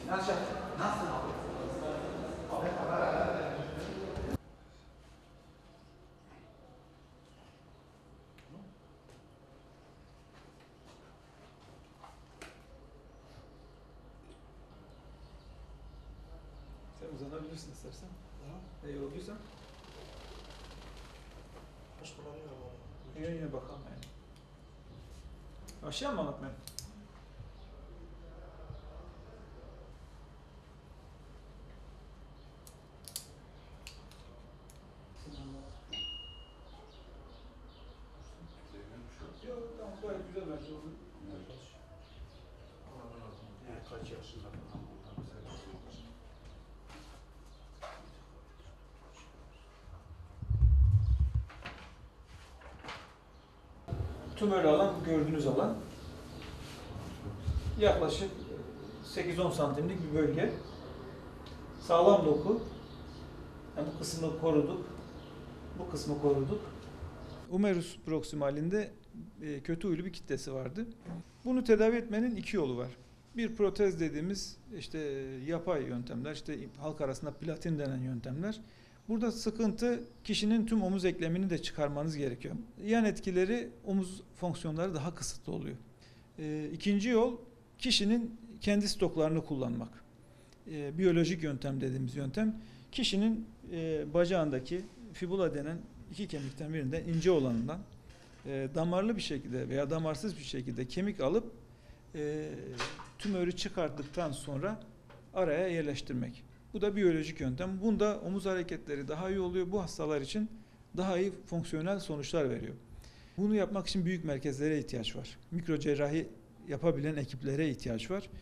Sen uzanabilirsin istersen. İyi olduysa. Baş kullanıyor ama. Yine bakalım yani. Aşağı mı anlatmayayım? Yok tamam gayet güzel bence oldu. Kaç yaşında falan bundan Tümörlü alan gördüğünüz alan. Yaklaşık 8-10 santimlik bir bölge. Sağlam doku. Yani bu kısmı koruduk. Bu kısmı koruduk. Umerus proksimalinde kötü huylu bir kitlesi vardı. Bunu tedavi etmenin iki yolu var. Bir protez dediğimiz işte yapay yöntemler, işte halk arasında platin denen yöntemler. Burada sıkıntı kişinin tüm omuz eklemini de çıkarmanız gerekiyor. Yan etkileri omuz fonksiyonları daha kısıtlı oluyor. İkinci yol kişinin kendi stoklarını kullanmak. Biyolojik yöntem dediğimiz yöntem kişinin bacağındaki fibula denen iki kemikten birinden ince olanından damarlı bir şekilde veya damarsız bir şekilde kemik alıp tümörü çıkarttıktan sonra araya yerleştirmek. Bu da biyolojik yöntem. Bunda omuz hareketleri daha iyi oluyor. Bu hastalar için daha iyi fonksiyonel sonuçlar veriyor. Bunu yapmak için büyük merkezlere ihtiyaç var. Mikro cerrahi yapabilen ekiplere ihtiyaç var.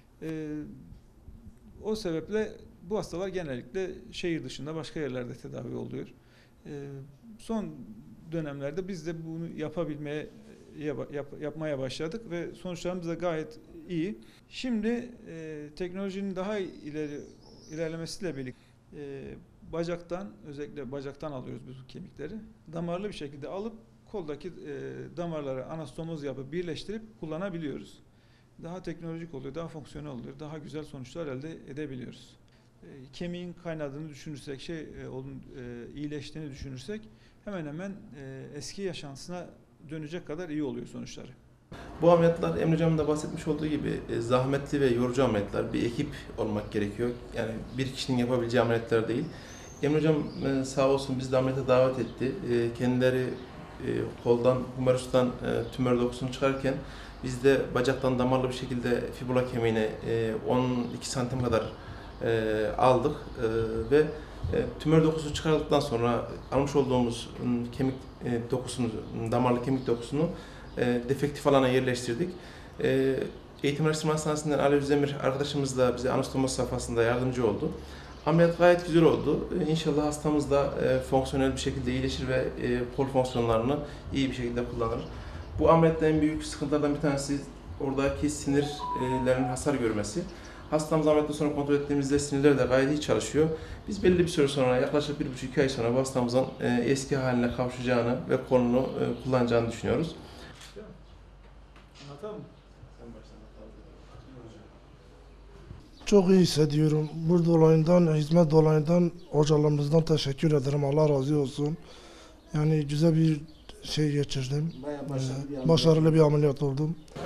O sebeple bu hastalar genellikle şehir dışında başka yerlerde tedavi oluyor. Son dönemlerde biz de bunu yapmaya başladık ve sonuçlarımız da gayet iyi. Şimdi teknolojinin daha ilerlemesiyle birlikte bacaktan, özellikle bacaktan alıyoruz biz bu kemikleri. Damarlı bir şekilde alıp koldaki damarlara anastomoz yapıp birleştirip kullanabiliyoruz. Daha teknolojik oluyor, daha fonksiyonel oluyor, daha güzel sonuçlar elde edebiliyoruz. Kemiğin kaynadığını düşünürsek, onun iyileştiğini düşünürsek hemen hemen eski yaşantısına dönecek kadar iyi oluyor sonuçları. Bu ameliyatlar Emre Hocam'ın da bahsetmiş olduğu gibi zahmetli ve yorucu ameliyatlar. Bir ekip olmak gerekiyor. Yani bir kişinin yapabileceği ameliyatlar değil. Emre Hocam sağ olsun bizi de ameliyata davet etti. Kendileri koldan, humerus'tan tümör dokusunu çıkarken biz de bacaktan damarlı bir şekilde fibula kemiğine 12 santim kadar aldık ve tümör dokusu çıkarıldıktan sonra almış olduğumuz kemik dokusunu, damarlı kemik dokusunu defektif alana yerleştirdik. Eğitim Araştırma Hastanesi'nden Ali Özdemir arkadaşımız da bize anastomoz safhasında yardımcı oldu. Ameliyat gayet güzel oldu. İnşallah hastamız da fonksiyonel bir şekilde iyileşir ve kol fonksiyonlarını iyi bir şekilde kullanır. Bu ameliyatta en büyük sıkıntılardan bir tanesi oradaki sinirlerin hasar görmesi. Hastamız ameliyattan sonra kontrol ettiğimizde sinirler de gayet iyi çalışıyor. Biz belli bir süre sonra, yaklaşık 1,5-2 ay sonra bu hastamızın eski haline kavuşacağını ve kolunu kullanacağını düşünüyoruz. Anlatalım mı? Çok iyi hissediyorum. Bu dolayından, hizmet dolayından hocalarımızdan teşekkür ederim. Allah razı olsun. Yani güzel bir şey geçirdim. Başarılı bir ameliyat oldum.